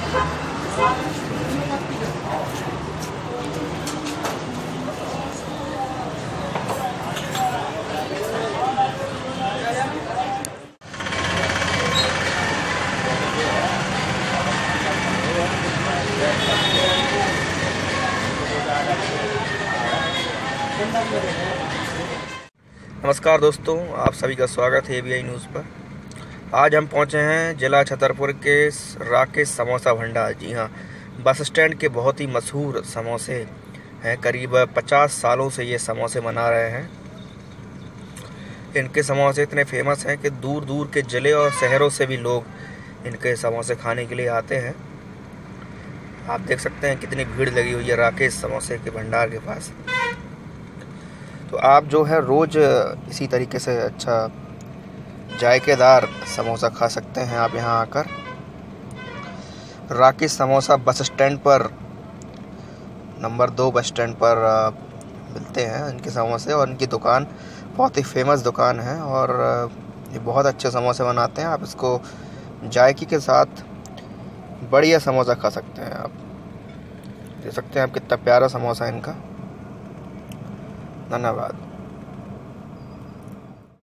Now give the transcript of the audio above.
नमस्कार दोस्तों, आप सभी का स्वागत है ABI न्यूज़ पर। आज हम पहुंचे हैं जिला छतरपुर के राकेश समोसा भंडार। जी हाँ, बस स्टैंड के बहुत ही मशहूर समोसे हैं। करीब 50 सालों से ये समोसे बना रहे हैं। इनके समोसे इतने फेमस हैं कि दूर दूर के ज़िले और शहरों से भी लोग इनके समोसे खाने के लिए आते हैं। आप देख सकते हैं कितनी भीड़ लगी हुई है राकेश समोसे के भंडार के पास। तो आप जो है रोज़ इसी तरीके से अच्छा जायकेदार समोसा खा सकते हैं आप यहाँ आकर। राकेश समोसा बस स्टैंड पर, नंबर 2 बस स्टैंड पर मिलते हैं इनके समोसे। और इनकी दुकान बहुत ही फेमस दुकान है और ये बहुत अच्छे समोसे बनाते हैं। आप इसको जायके के साथ बढ़िया समोसा खा सकते हैं। आप देख सकते हैं आप कितना प्यारा समोसा है इनका। धन्यवाद।